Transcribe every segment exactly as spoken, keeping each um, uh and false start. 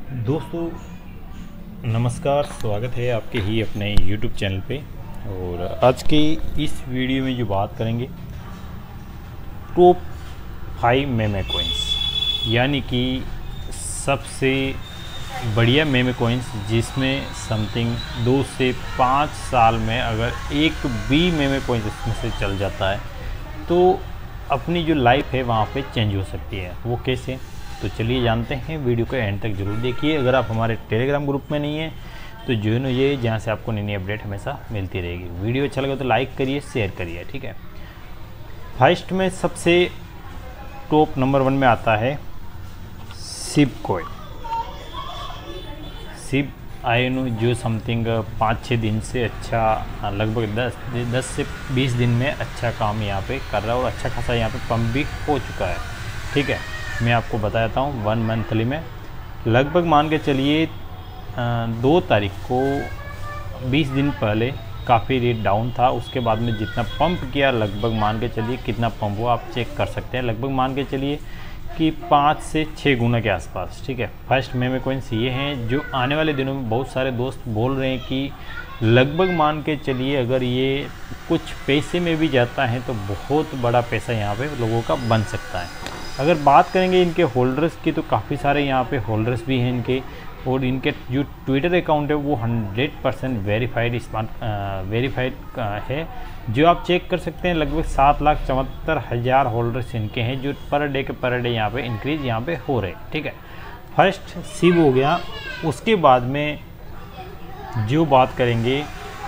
दोस्तों नमस्कार, स्वागत है आपके ही अपने यूट्यूब चैनल पे। और आज के इस वीडियो में जो बात करेंगे टॉप फाइव मेमे कॉइन्स, यानी कि सबसे बढ़िया मेमे कॉइन्स जिसमें समथिंग दो से पाँच साल में अगर एक भी मेमे कॉइन्स इसमें से चल जाता है तो अपनी जो लाइफ है वहाँ पे चेंज हो सकती है। वो कैसे, तो चलिए जानते हैं। वीडियो को एंड तक जरूर देखिए। अगर आप हमारे टेलीग्राम ग्रुप में नहीं हैं तो ज्वाइन होइए, जहाँ से आपको नई नई अपडेट हमेशा मिलती रहेगी। वीडियो अच्छा लगे तो लाइक करिए, शेयर करिए, ठीक है। फर्स्ट में सबसे टॉप नंबर वन में आता है सिब कॉइन। सिब आयन जो समथिंग पाँच छः दिन से अच्छा, लगभग दस दस से बीस दिन में अच्छा काम यहाँ पे कर रहा है और अच्छा खासा यहाँ पे पंप भी हो चुका है, ठीक है। मैं आपको बताता हूँ वन मंथली में लगभग मान के चलिए दो तारीख को बीस दिन पहले काफ़ी रेट डाउन था। उसके बाद में जितना पंप किया लगभग मान के चलिए कितना पंप हुआ आप चेक कर सकते हैं। लगभग मान के चलिए कि पाँच से छः गुना के आसपास, ठीक है। फर्स्ट मेमे कॉइन्स ये हैं जो आने वाले दिनों में बहुत सारे दोस्त बोल रहे हैं कि लगभग मान के चलिए अगर ये कुछ पैसे में भी जाता है तो बहुत बड़ा पैसा यहाँ पे लोगों का बन सकता है। अगर बात करेंगे इनके होल्डर्स की तो काफ़ी सारे यहाँ पे होल्डर्स भी हैं इनके, और इनके जो ट्विटर अकाउंट है वो hundred percent verified smart verified है, जो आप चेक कर सकते हैं। लगभग सात लाख चौहत्तर हज़ार होल्डर्स इनके हैं जो पर डे के पर डे यहाँ पे इंक्रीज यहाँ पे हो रहे हैं, ठीक है। फर्स्ट सिब हो गया। उसके बाद में जो बात करेंगे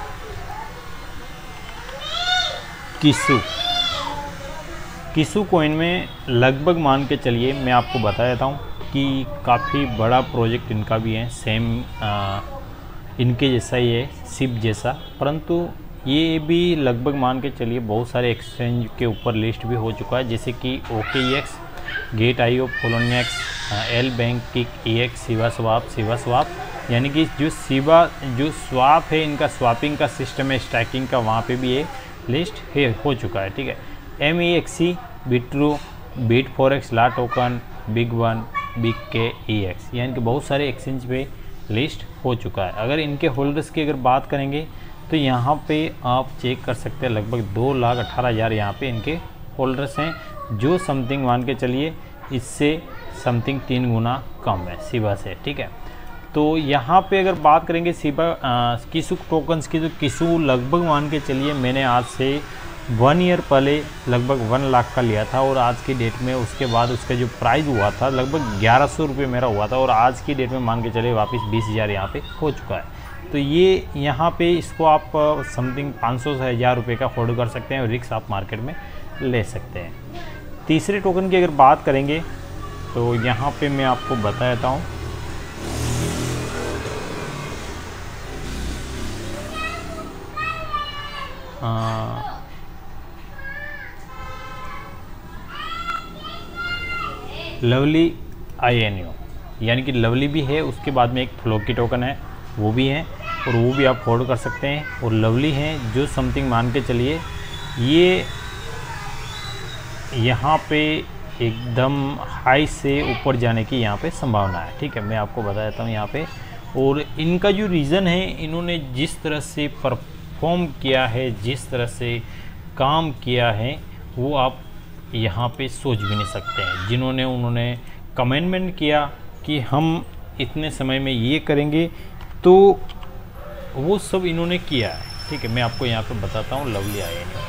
किसू किसू कॉइन में लगभग मान के चलिए मैं आपको बता देता हूँ कि काफ़ी बड़ा प्रोजेक्ट इनका भी है, सेम आ, इनके जैसा ही है, सिब जैसा, परंतु ये भी लगभग मान के चलिए बहुत सारे एक्सचेंज के ऊपर लिस्ट भी हो चुका है, जैसे कि OKEx, Gate I O, Poloniex, L Bank, kick, E X, Shiba swap, Shiba swap, यानी कि जो सिवा जो स्वाप है इनका स्वापिंग का सिस्टम है स्टैकिंग का, वहाँ पे भी ये लिस्ट है हो चुका है, ठीक है। M E X C, Bitrue, BitForex, LaToken, big one, big K, E x, यानी कि बहुत सारे एक्सचेंज पे लिस्ट हो चुका है। अगर इनके होल्डर्स की अगर बात करेंगे तो यहाँ पे आप चेक कर सकते हैं लगभग दो लाख अठारह हज़ार यहाँ पे इनके होल्डर्स हैं, जो समथिंग मान के चलिए इससे समथिंग तीन गुना कम है सिबा से, ठीक है। तो यहाँ पे अगर बात करेंगे सिबा किसू टोकन्स की, तो किसू लगभग मान के चलिए मैंने आज से वन ईयर पहले लगभग वन लाख का लिया था, और आज की डेट में उसके बाद उसका जो प्राइस हुआ था लगभग ग्यारह सौ रुपये मेरा हुआ था, और आज की डेट में मान के चलिए वापस बीस हज़ार यहाँ पे हो चुका है। तो ये यहाँ पे इसको आप समथिंग पाँच सौ से हज़ार रुपये का होल्ड कर सकते हैं और रिक्स आप मार्केट में ले सकते हैं। तीसरे टोकन की अगर बात करेंगे तो यहाँ पे मैं आपको बता देता हूँ लवली आई एन यू, यानी कि लवली भी है, उसके बाद में एक फ्लोकी टोकन है वो भी है, और वो भी आप होल्ड कर सकते हैं। और लवली है जो समथिंग मान के चलिए ये यहाँ पे एकदम हाई से ऊपर जाने की यहाँ पे संभावना है, ठीक है। मैं आपको बता देता हूँ यहाँ पे, और इनका जो रीज़न है इन्होंने जिस तरह से परफॉर्म किया है, जिस तरह से काम किया है, वो आप यहाँ पे सोच भी नहीं सकते हैं। जिन्होंने उन्होंने कमेंटमेंट किया कि हम इतने समय में ये करेंगे, तो वो सब इन्होंने किया है, ठीक है। मैं आपको यहाँ पे बताता हूँ लवली आई एन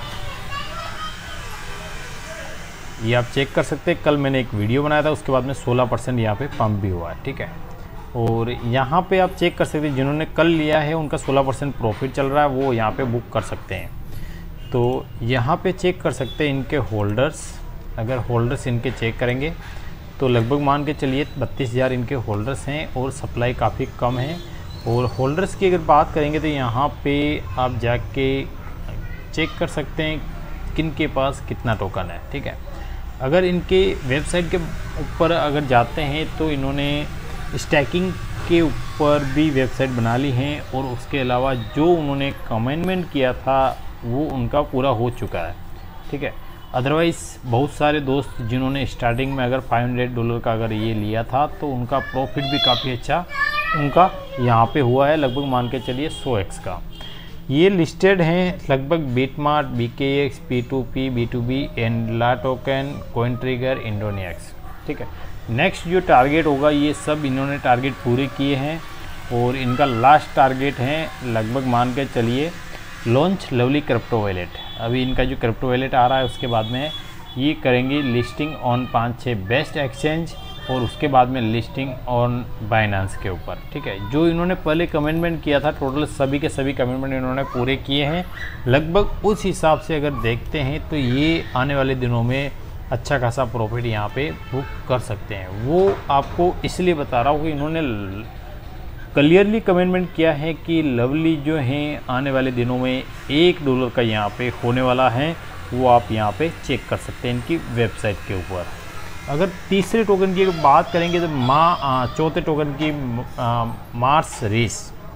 यू, ये आप चेक कर सकते हैं। कल मैंने एक वीडियो बनाया था, उसके बाद में सोलह परसेंट यहाँ पे पंप भी हुआ है, ठीक है। और यहाँ पे आप चेक कर सकते हैं जिन्होंने कल लिया है उनका सोलह परसेंट प्रॉफिट चल रहा है, वो यहाँ पे बुक कर सकते हैं। तो यहाँ पे चेक कर सकते हैं इनके होल्डर्स। अगर होल्डर्स इनके चेक करेंगे तो लगभग मान के चलिए बत्तीस हज़ार इनके होल्डर्स हैं, और सप्लाई काफ़ी कम है। और होल्डर्स की अगर बात करेंगे तो यहाँ पे आप जाके चेक कर सकते हैं किन के पास कितना टोकन है, ठीक है। अगर इनके वेबसाइट के ऊपर अगर जाते हैं तो इन्होंने स्टैकिंग के ऊपर भी वेबसाइट बना ली है, और उसके अलावा जो उन्होंने कमेंटमेंट किया था वो उनका पूरा हो चुका है, ठीक है। अदरवाइज़ बहुत सारे दोस्त जिन्होंने स्टार्टिंग में अगर पाँच सौ डॉलर का अगर ये लिया था तो उनका प्रॉफिट भी काफ़ी अच्छा उनका यहाँ पे हुआ है, लगभग मान के चलिए सौ एक्स का। ये लिस्टेड हैं लगभग BitMart, B K X, P two P, B two B, एंडला टोकन, कॉइन ट्रिगर, इंडोनिक्स। ठीक है, नेक्स्ट जो टारगेट होगा ये सब इन्होंने टारगेट पूरे किए हैं और इनका लास्ट टारगेट है लगभग मान के चलिए लॉन्च लवली क्रिप्टो वॉलेट। अभी इनका जो क्रिप्टो वॉलेट आ रहा है उसके बाद में ये करेंगे लिस्टिंग ऑन पाँच छः बेस्ट एक्सचेंज और उसके बाद में लिस्टिंग ऑन बाइनेंस के ऊपर। ठीक है, जो इन्होंने पहले कमिटमेंट किया था टोटल सभी के सभी कमिटमेंट इन्होंने पूरे किए हैं लगभग। उस हिसाब से अगर देखते हैं तो ये आने वाले दिनों में अच्छा खासा प्रॉफिट यहाँ पे बुक कर सकते हैं। वो आपको इसलिए बता रहा हूँ कि इन्होंने क्लियरली कमिटमेंट किया है कि लवली जो हैं आने वाले दिनों में एक डॉलर का यहाँ पे होने वाला है, वो आप यहाँ पे चेक कर सकते हैं इनकी वेबसाइट के ऊपर। अगर तीसरे टोकन की बात करेंगे तो माँ चौथे टोकन की आ, मार्स रेस।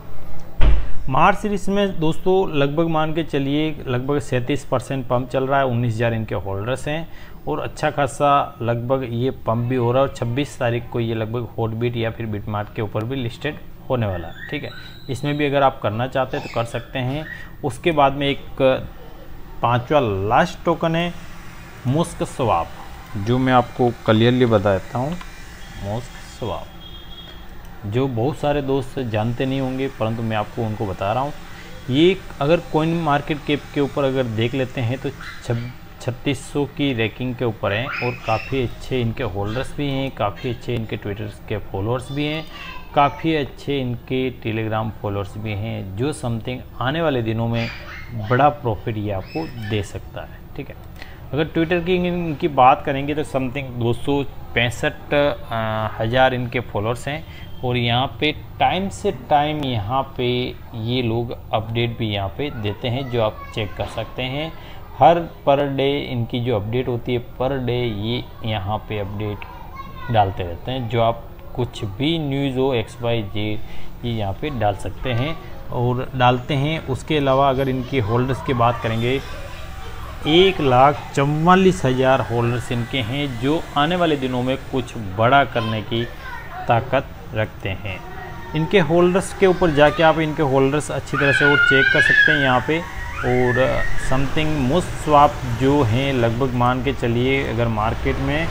मार्च सीरीज में दोस्तों लगभग मान के चलिए लगभग सैंतीस परसेंट पम्प चल रहा है, उन्नीस हज़ार इनके होल्डर्स हैं और अच्छा खासा लगभग ये पम्प भी हो रहा है और छब्बीस तारीख को ये लगभग हॉटबीट या फिर बिटमार्ट के ऊपर भी लिस्टेड होने वाला है। ठीक है, इसमें भी अगर आप करना चाहते हैं तो कर सकते हैं। उसके बाद में एक पांचवा लास्ट टोकन है मुस्क स्वाप, जो मैं आपको क्लियरली बताता हूँ। मुस्क स्वाप जो बहुत सारे दोस्त जानते नहीं होंगे परंतु मैं आपको उनको बता रहा हूँ। ये अगर कॉइन मार्केट कैप के ऊपर अगर देख लेते हैं तो छत्तीस सौ की रैंकिंग के ऊपर हैं और काफ़ी अच्छे इनके होल्डर्स भी हैं, काफ़ी अच्छे इनके ट्विटर के फॉलोअर्स भी हैं, काफ़ी अच्छे इनके टेलीग्राम फॉलोअर्स भी हैं, जो समथिंग आने वाले दिनों में बड़ा प्रॉफिट ये आपको दे सकता है। ठीक है, अगर ट्विटर की इनकी बात करेंगे तो समथिंग दो सौ पैंसठ हज़ार इनके फॉलोअर्स हैं और यहाँ पे टाइम से टाइम यहाँ पे ये लोग अपडेट भी यहाँ पे देते हैं, जो आप चेक कर सकते हैं। हर पर डे इनकी जो अपडेट होती है पर डे ये यहाँ पे अपडेट डालते रहते हैं, जो आप कुछ भी न्यूज़ हो एक्स वाई जेड ये यहाँ पे डाल सकते हैं और डालते हैं। उसके अलावा अगर इनके होल्डर्स की बात करेंगे एक लाख चौवालीस हज़ार होल्डर्स इनके हैं, जो आने वाले दिनों में कुछ बड़ा करने की ताकत रखते हैं। इनके होल्डर्स के ऊपर जाके आप इनके होल्डर्स अच्छी तरह से और चेक कर सकते हैं यहाँ पे। और समथिंग मुस्ट स्वाप जो हैं लगभग मान के चलिए अगर मार्केट में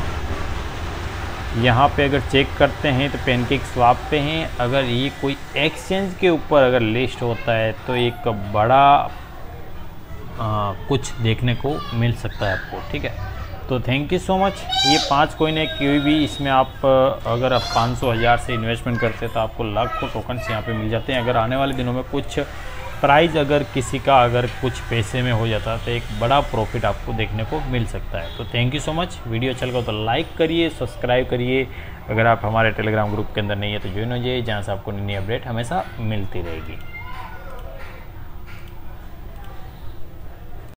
यहाँ पे अगर चेक करते हैं तो पैनकेक स्वाप पे हैं। अगर ये कोई एक्सचेंज के ऊपर अगर लिस्ट होता है तो एक बड़ा आ, कुछ देखने को मिल सकता है आपको। ठीक है, तो थैंक यू सो मच। ये पांच कॉइन है, कोई भी इसमें आप अगर आप पाँच सौ हज़ार से इन्वेस्टमेंट करते हैं तो आपको लाखों टोकन्स यहाँ पे मिल जाते हैं। अगर आने वाले दिनों में कुछ प्राइस अगर किसी का अगर कुछ पैसे में हो जाता है तो एक बड़ा प्रॉफिट आपको देखने को मिल सकता है। तो thank you so much. Video अच्छा लगा तो लाइक करिए, सब्सक्राइब करिए। अगर आप हमारे टेलीग्राम ग्रुप के अंदर नहीं है तो ज्वाइन हो जाइए, जहाँ से आपको नई अपडेट हमेशा मिलती रहेगी।